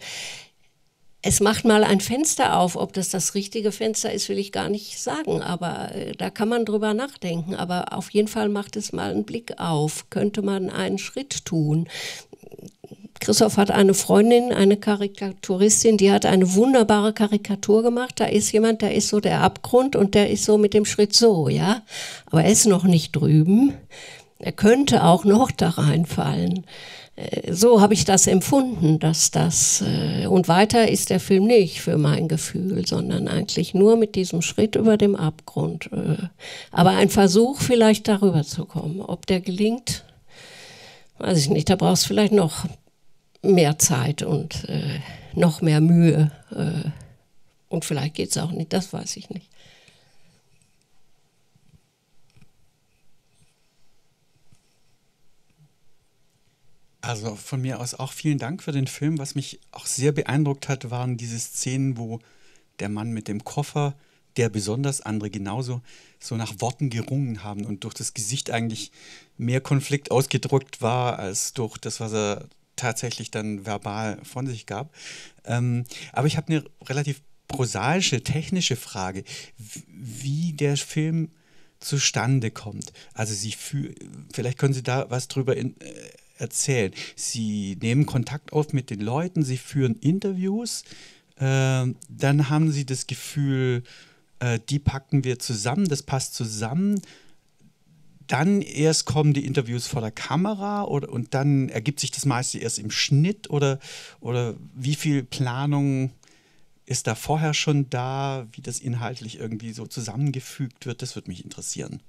Es macht mal ein Fenster auf, ob das das richtige Fenster ist, will ich gar nicht sagen, aber äh, da kann man drüber nachdenken. Aber auf jeden Fall macht es mal einen Blick auf, könnte man einen Schritt tun. Christoph hat eine Freundin, eine Karikaturistin, die hat eine wunderbare Karikatur gemacht. Da ist jemand, der ist so der Abgrund und der ist so mit dem Schritt so, ja. Aber er ist noch nicht drüben. Er könnte auch noch da reinfallen. So habe ich das empfunden, dass das, äh, und weiter ist der Film nicht für mein Gefühl, sondern eigentlich nur mit diesem Schritt über dem Abgrund. Äh, aber ein Versuch vielleicht darüber zu kommen. Ob der gelingt, weiß ich nicht, da brauchst du vielleicht noch mehr Zeit und äh, noch mehr Mühe. Äh, und vielleicht geht es auch nicht, das weiß ich nicht. Also von mir aus auch vielen Dank für den Film. Was mich auch sehr beeindruckt hat, waren diese Szenen, wo der Mann mit dem Koffer, der besonders, andere genauso, so nach Worten gerungen haben und durch das Gesicht eigentlich mehr Konflikt ausgedrückt war, als durch das, was er tatsächlich dann verbal von sich gab. Ähm, aber ich habe eine relativ prosaische, technische Frage, wie der Film zustande kommt. Also Sie für, vielleicht können Sie da was drüber in, äh, erzählen. Sie nehmen Kontakt auf mit den Leuten, Sie führen Interviews, äh, dann haben Sie das Gefühl, äh, die packen wir zusammen, das passt zusammen. Dann erst kommen die Interviews vor der Kamera oder, und dann ergibt sich das meiste erst im Schnitt oder, oder wie viel Planung ist da vorher schon da, wie das inhaltlich irgendwie so zusammengefügt wird, das würde mich interessieren.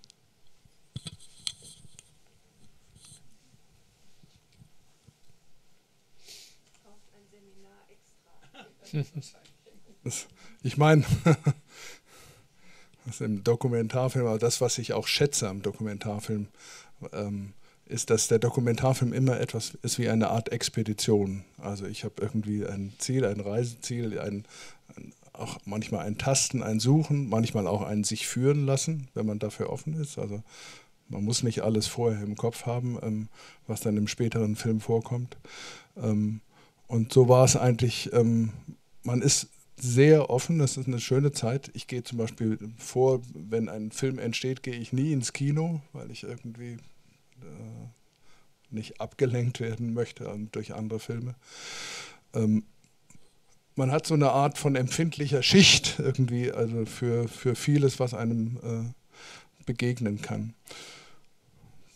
Ich meine, das im Dokumentarfilm, aber das, was ich auch schätze am Dokumentarfilm, ähm, ist, dass der Dokumentarfilm immer etwas ist wie eine Art Expedition. Also ich habe irgendwie ein Ziel, ein Reiseziel, ein, ein, auch manchmal ein Tasten, ein Suchen, manchmal auch ein sich führen lassen, wenn man dafür offen ist. Also man muss nicht alles vorher im Kopf haben, ähm, was dann im späteren Film vorkommt. Ähm, und so war es eigentlich, ähm, man ist sehr offen, das ist eine schöne Zeit. Ich gehe zum Beispiel vor, wenn ein Film entsteht, gehe ich nie ins Kino, weil ich irgendwie äh, nicht abgelenkt werden möchte durch andere Filme. Ähm, man hat so eine Art von empfindlicher Schicht irgendwie, also für, für vieles, was einem äh, begegnen kann.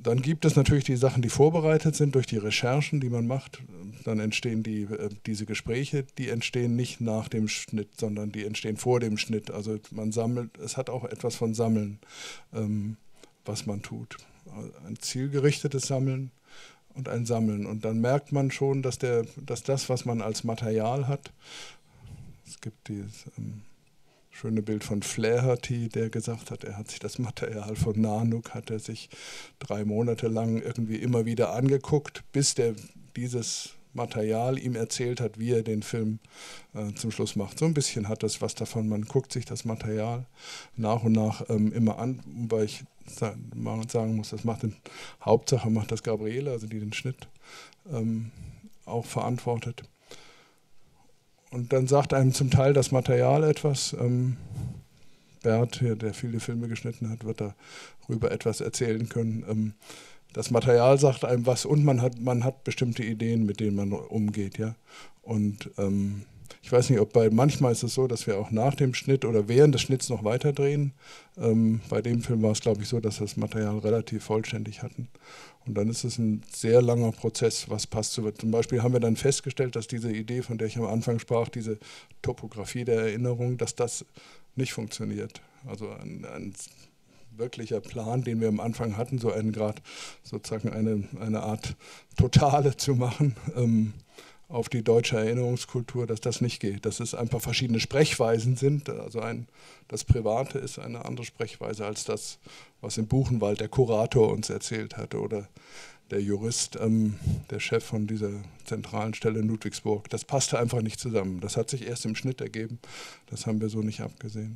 dann gibt es natürlich die Sachen, die vorbereitet sind durch die Recherchen, die man macht. Dann entstehen die, äh, diese Gespräche, die entstehen nicht nach dem Schnitt, sondern die entstehen vor dem Schnitt. Also man sammelt, es hat auch etwas von Sammeln, ähm, was man tut. Ein zielgerichtetes Sammeln und ein Sammeln. Und dann merkt man schon, dass, der, dass das, was man als Material hat, es gibt dieses ähm, schöne Bild von Flaherty, der gesagt hat, er hat sich das Material von Nanook, hat er sich drei Monate lang irgendwie immer wieder angeguckt, bis der dieses Material ihm erzählt hat, wie er den Film äh, zum Schluss macht. So ein bisschen hat das was davon, man guckt sich das Material nach und nach ähm, immer an, wobei ich sagen muss, das macht in Hauptsache macht das Gabriele, also die den Schnitt ähm, auch verantwortet. Und dann sagt einem zum Teil das Material etwas. Ähm, Bert, der viele Filme geschnitten hat, wird darüber etwas erzählen können. Ähm, das Material sagt einem was und man hat, man hat bestimmte Ideen, mit denen man umgeht. Ja? Und ähm, ich weiß nicht, ob bei, manchmal ist es so, dass wir auch nach dem Schnitt oder während des Schnitts noch weiterdrehen. Ähm, bei dem Film war es, glaube ich, so, dass wir das Material relativ vollständig hatten. Und dann ist es ein sehr langer Prozess, was passt zu. Zum Beispiel haben wir dann festgestellt, dass diese Idee, von der ich am Anfang sprach, diese Topografie der Erinnerung, dass das nicht funktioniert. Also ein, ein wirklicher Plan, den wir am Anfang hatten, so einen Grad sozusagen eine, eine Art Totale zu machen, ähm, auf die deutsche Erinnerungskultur, dass das nicht geht, dass es einfach verschiedene Sprechweisen sind. Also ein, das Private ist eine andere Sprechweise als das, was im Buchenwald der Kurator uns erzählt hatte oder der Jurist, ähm, der Chef von dieser zentralen Stelle in Ludwigsburg. Das passte einfach nicht zusammen. Das hat sich erst im Schnitt ergeben. Das haben wir so nicht abgesehen.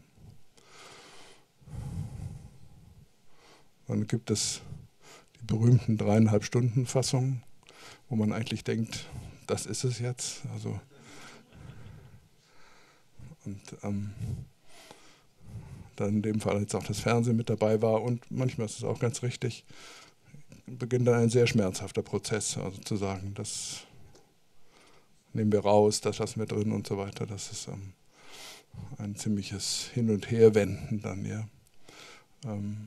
Dann gibt es die berühmten dreieinhalb Stunden Fassungen, wo man eigentlich denkt, das ist es jetzt. Also und ähm, dann in dem Fall jetzt auch das Fernsehen mit dabei war und manchmal ist es auch ganz richtig, beginnt dann ein sehr schmerzhafter Prozess, also zu sagen, das nehmen wir raus, das lassen wir drin und so weiter. Das ist ähm, ein ziemliches Hin- und Herwenden dann, ja. Ähm,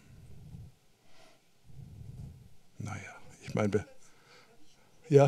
naja, ich meine, ja.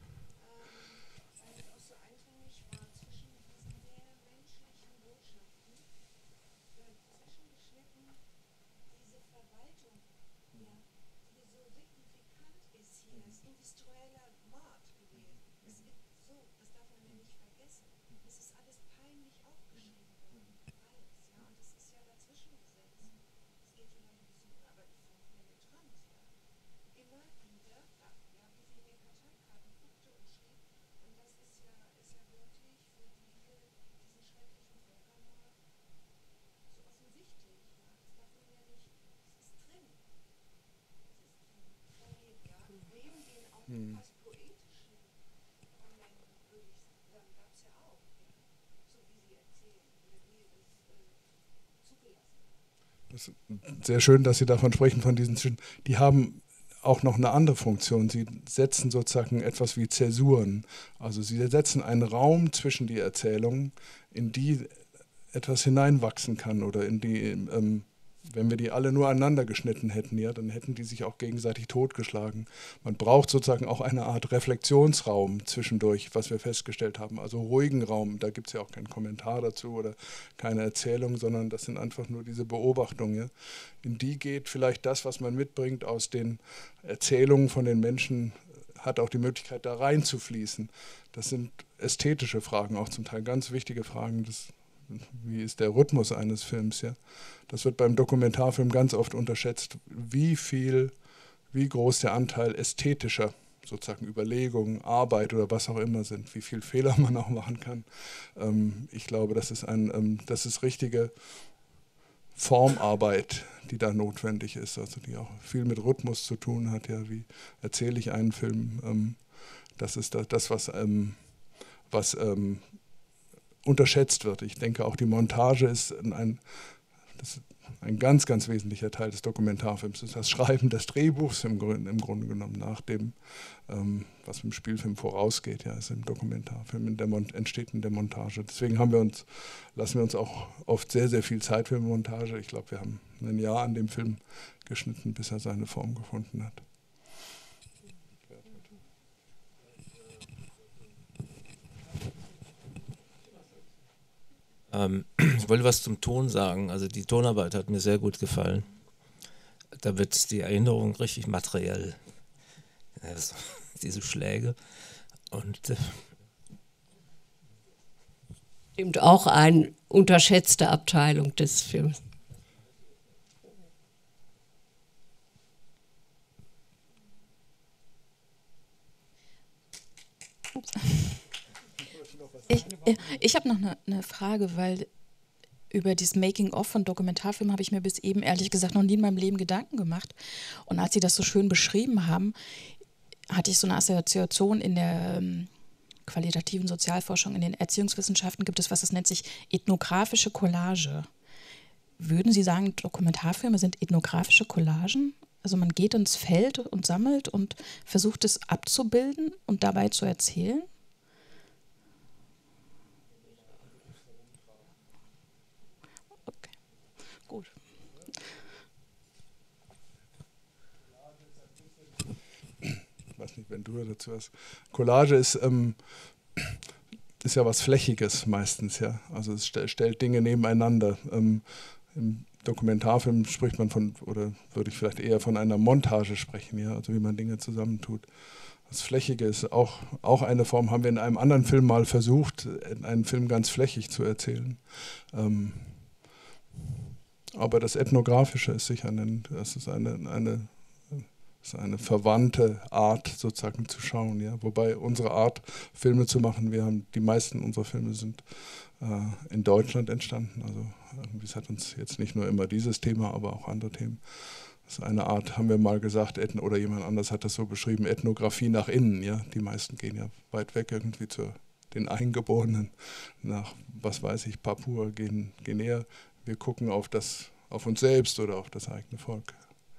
Hm. Das ist sehr schön, dass Sie davon sprechen, von diesen, die haben auch noch eine andere Funktion. Sie setzen sozusagen etwas wie Zäsuren. Also sie setzen einen Raum zwischen die Erzählungen, in die etwas hineinwachsen kann oder in die, ähm, wenn wir die alle nur aneinander geschnitten hätten, ja, dann hätten die sich auch gegenseitig totgeschlagen. Man braucht sozusagen auch eine Art Reflexionsraum zwischendurch, was wir festgestellt haben. Also ruhigen Raum, da gibt es ja auch keinen Kommentar dazu oder keine Erzählung, sondern das sind einfach nur diese Beobachtungen. Ja. In die geht vielleicht das, was man mitbringt aus den Erzählungen von den Menschen, hat auch die Möglichkeit, da reinzufließen. Das sind ästhetische Fragen, auch zum Teil ganz wichtige Fragen des Wie ist der Rhythmus eines Films? Ja? Das wird beim Dokumentarfilm ganz oft unterschätzt, wie viel, wie groß der Anteil ästhetischer sozusagen Überlegungen, Arbeit oder was auch immer sind, wie viel Fehler man auch machen kann. Ähm, ich glaube, das ist, ein, ähm, das ist richtige Formarbeit, die da notwendig ist, also die auch viel mit Rhythmus zu tun hat. Ja? Wie erzähle ich einen Film? Ähm, das ist das, das was, ähm, was ähm, unterschätzt wird. Ich denke, auch die Montage ist ein, das ist ein ganz, ganz wesentlicher Teil des Dokumentarfilms. Das ist das Schreiben des Drehbuchs im Grunde, im Grunde genommen nach dem, ähm, was im Spielfilm vorausgeht, ja, ist im Dokumentarfilm in der Mon- entsteht in der Montage. Deswegen haben wir uns, lassen wir uns auch oft sehr, sehr viel Zeit für Montage. Ich glaube, wir haben ein Jahr an dem Film geschnitten, bis er seine Form gefunden hat. Ähm, ich wollte was zum Ton sagen. Also die Tonarbeit hat mir sehr gut gefallen. Da wird die Erinnerung richtig materiell. Also, diese Schläge. Und äh, stimmt, auch eine unterschätzte Abteilung des Films. Ich, ich habe noch eine, eine Frage, weil über dieses Making-of von Dokumentarfilmen habe ich mir bis eben ehrlich gesagt noch nie in meinem Leben Gedanken gemacht. Und als Sie das so schön beschrieben haben, hatte ich so eine Assoziation in der ähm, qualitativen Sozialforschung, in den Erziehungswissenschaften gibt es was, das nennt sich ethnografische Collage. Würden Sie sagen, Dokumentarfilme sind ethnografische Collagen? Also man geht ins Feld und sammelt und versucht es abzubilden und dabei zu erzählen? Okay, gut. Ich weiß nicht, wenn du dazu hast. Collage ist, ähm, ist ja was Flächiges meistens, ja. Also es st- stellt Dinge nebeneinander. Ähm, Im Dokumentarfilm spricht man von, oder würde ich vielleicht eher von einer Montage sprechen, ja, also wie man Dinge zusammentut. Das Flächige ist auch, auch eine Form, haben wir in einem anderen Film mal versucht, einen Film ganz flächig zu erzählen. Ähm, aber das Ethnografische ist sicher eine, das ist eine, eine Das ist eine verwandte Art, sozusagen zu schauen. Ja? Wobei unsere Art, Filme zu machen, wir haben, die meisten unserer Filme sind äh, in Deutschland entstanden. Also es hat uns jetzt nicht nur immer dieses Thema, aber auch andere Themen. Das ist eine Art, haben wir mal gesagt, Ethn- oder jemand anders hat das so beschrieben, Ethnographie nach innen. Ja? Die meisten gehen ja weit weg irgendwie zu den Eingeborenen, nach, was weiß ich, Papua, gehen, gehen eher. Wir gucken auf, das, auf uns selbst oder auf das eigene Volk.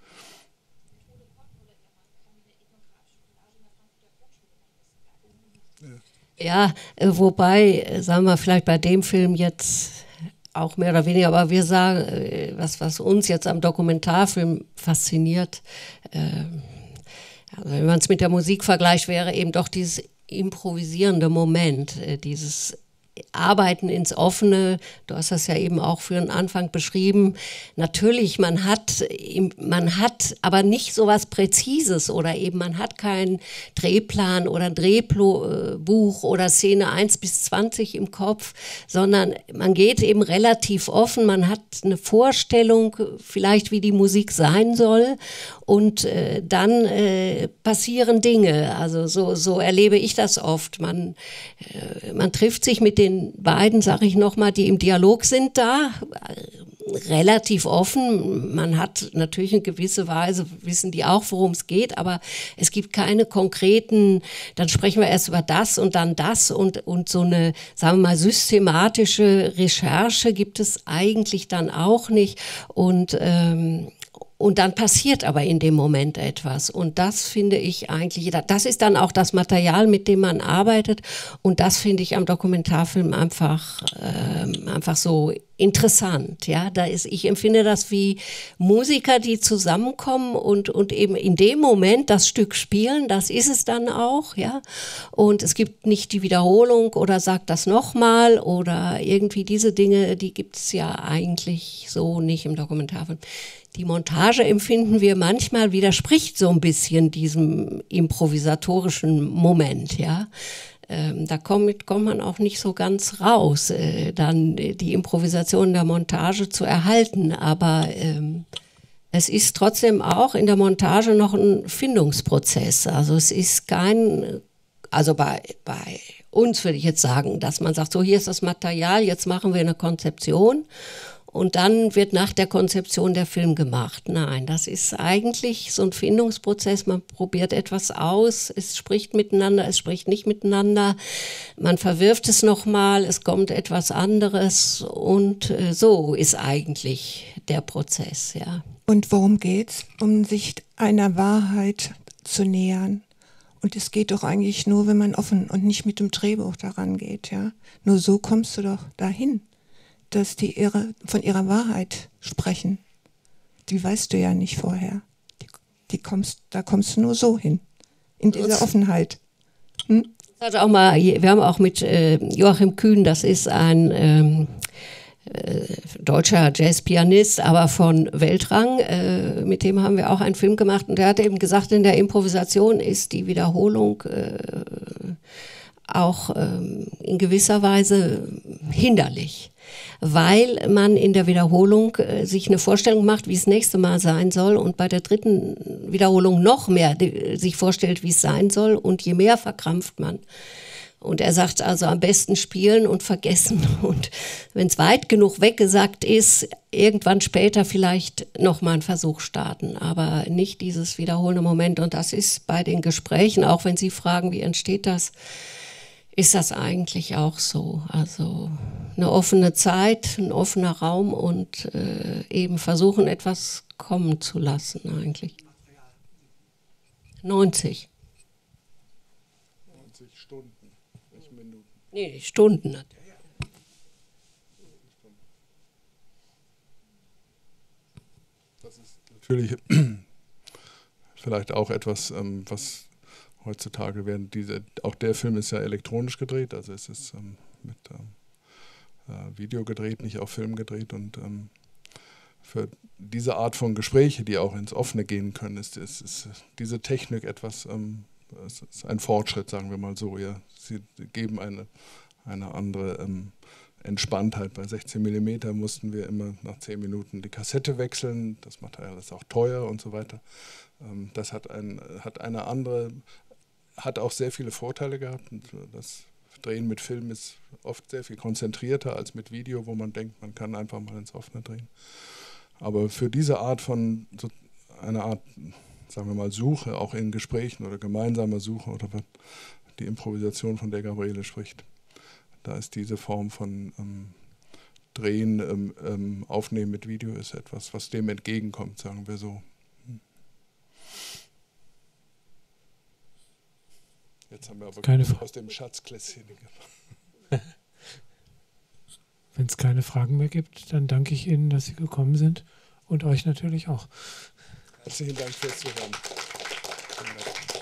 Ja, äh, wobei, äh, sagen wir vielleicht bei dem Film jetzt auch mehr oder weniger, aber wir sagen, äh, was, was uns jetzt am Dokumentarfilm fasziniert, äh, also wenn man es mit der Musik vergleicht, wäre eben doch dieses improvisierende Moment, äh, dieses Arbeiten ins Offene, du hast das ja eben auch für den Anfang beschrieben. Natürlich, man hat, man hat aber nicht so was Präzises oder eben man hat keinen Drehplan oder Drehbuch oder Szene eins bis zwanzig im Kopf, sondern man geht eben relativ offen, man hat eine Vorstellung vielleicht, wie die Musik sein soll und äh, dann äh, passieren Dinge. Also so, so erlebe ich das oft. Man, äh, man trifft sich mit den beiden, sage ich nochmal, die im Dialog sind da, relativ offen. Man hat natürlich in gewisser Weise, wissen die auch, worum es geht, aber es gibt keine konkreten, dann sprechen wir erst über das und dann das und, und so eine, sagen wir mal, systematische Recherche gibt es eigentlich dann auch nicht und ähm, Und dann passiert aber in dem Moment etwas. Und das finde ich eigentlich, das ist dann auch das Material, mit dem man arbeitet. Und das finde ich am Dokumentarfilm einfach, äh, einfach so interessant. Ja, da ist, ich empfinde das wie Musiker, die zusammenkommen und, und eben in dem Moment das Stück spielen. Das ist es dann auch. Ja, und es gibt nicht die Wiederholung oder sagt das nochmal oder irgendwie diese Dinge, die gibt es ja eigentlich so nicht im Dokumentarfilm. Die Montage, empfinden wir manchmal, widerspricht so ein bisschen diesem improvisatorischen Moment, ja. Ähm, da kommt, kommt man auch nicht so ganz raus, äh, dann die Improvisation der Montage zu erhalten. Aber ähm, es ist trotzdem auch in der Montage noch ein Findungsprozess. Also es ist kein, also bei, bei uns würde ich jetzt sagen, dass man sagt, so hier ist das Material, jetzt machen wir eine Konzeption. Und dann wird nach der Konzeption der Film gemacht. Nein, das ist eigentlich so ein Findungsprozess. Man probiert etwas aus, es spricht miteinander, es spricht nicht miteinander. Man verwirft es nochmal, es kommt etwas anderes. Und äh, so ist eigentlich der Prozess, ja. Und worum geht's? Um sich einer Wahrheit zu nähern. Und es geht doch eigentlich nur, wenn man offen und nicht mit dem Drehbuch daran geht, ja. Nur so kommst du doch dahin, dass die ihre, von ihrer Wahrheit sprechen. Die weißt du ja nicht vorher. Die, die kommst, da kommst du nur so hin, in dieser Offenheit. Hm? Das hat auch mal, wir haben auch mit äh, Joachim Kühn, das ist ein ähm, äh, deutscher Jazzpianist, aber von Weltrang. Äh, mit dem haben wir auch einen Film gemacht und der hat eben gesagt, in der Improvisation ist die Wiederholung äh, auch ähm, in gewisser Weise hinderlich, weil man in der Wiederholung äh, sich eine Vorstellung macht, wie es nächste Mal sein soll und bei der dritten Wiederholung noch mehr die, sich vorstellt, wie es sein soll und je mehr verkrampft man. Und er sagt also am besten spielen und vergessen und wenn es weit genug weggesagt ist, irgendwann später vielleicht nochmal einen Versuch starten, aber nicht dieses wiederholende Moment und das ist bei den Gesprächen, auch wenn Sie fragen, wie entsteht das, ist das eigentlich auch so. Also eine offene Zeit, ein offener Raum und äh, eben versuchen, etwas kommen zu lassen eigentlich. neunzig. neunzig Stunden, nicht Minuten. Nee, Stunden. Das ist natürlich vielleicht auch etwas, ähm, was heutzutage werden diese, auch der Film ist ja elektronisch gedreht, also es ist ähm, mit ähm, äh, Video gedreht, nicht auf Film gedreht und ähm, für diese Art von Gespräche, die auch ins Offene gehen können, ist, ist, ist diese Technik etwas, ähm, es ist ein Fortschritt, sagen wir mal so. Ja. Sie geben eine, eine andere ähm, Entspanntheit. Bei sechzehn Millimeter mussten wir immer nach zehn Minuten die Kassette wechseln, das Material ist auch teuer und so weiter. Ähm, das hat, ein, hat eine andere, hat auch sehr viele Vorteile gehabt. Und das Drehen mit Film ist oft sehr viel konzentrierter als mit Video, wo man denkt, man kann einfach mal ins Offene drehen. Aber für diese Art von, so eine Art, sagen wir mal, Suche, auch in Gesprächen oder gemeinsamer Suche oder die Improvisation, von der Gabriele spricht, da ist diese Form von ähm, Drehen, ähm, ähm, Aufnehmen mit Video ist etwas, was dem entgegenkommt, sagen wir so. Jetzt haben wir aber keine aus dem Schatzklässchen gemacht. Wenn es keine Fragen mehr gibt, dann danke ich Ihnen, dass Sie gekommen sind und euch natürlich auch. Herzlichen Dank fürs Zuhören.